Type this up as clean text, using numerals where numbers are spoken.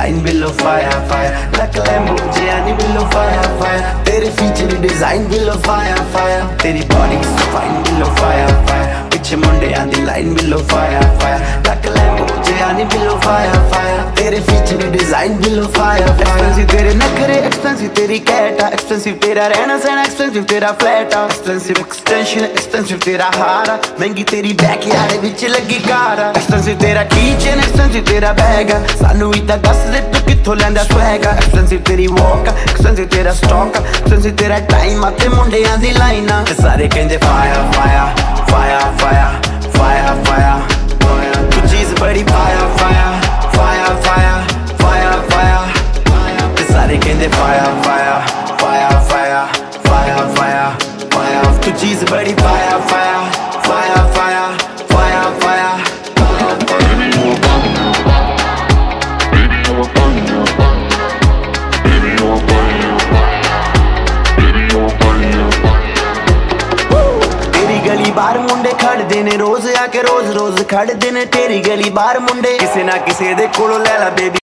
design below फाया फाया luck Lambo Jiyani below फाया फाया तेरे फीचर डिजाइन बिलो फाया फाया तेरी बॉडी सो फाइन बिलो फाया फाया पिछे मुंडे आंदी लाइन बिलो फाया फाया लक लैम्बो जियानी बिलो फाया फाया तेरे फीचर डिजाइन बिलो फाया फाया एक्सपेंसिव तेरे नखरे एक्सपेंसिव तेरी कैटा एक्सपेंसिव तेरा रहना सहना एक्सपेंसिव तेरा फ्लैट एक्सपेंसिव एक्सटेंशन एक्सपेंसिव तेरा हारा महंगी तेरी बैकयार्ड विच लगी कार एक्सपेंसिव तेरा कीचेन एक्सपेंसिव तेरा बैग सानू ही तां दस दे तू कित्थों लैंदा स्वैग एक्सपेंसिव तेरी वॉक एक्सपेंसिव तेरा स्टॉक एक्सपेंसिव तेरा टाइम ते मुंडियां दी लाइनां सारे कहंदे फाया फाया फाया फाया फाया फाया तू चीज बड़ी फाया फाया फाया फाया फाया फाया सारे कहंदे फाया फाया फाया फाया फाया फाया फाया तू चीज बड़ी फाया फाया फाया फाया फाया फाया तेरी गली बाहर मुंडे खड़दे ने रोज आके रोज रोज खड़दे ने तेरी गली बाहर मुंडे किसे ना किसे दे कोलों लै ला बेबी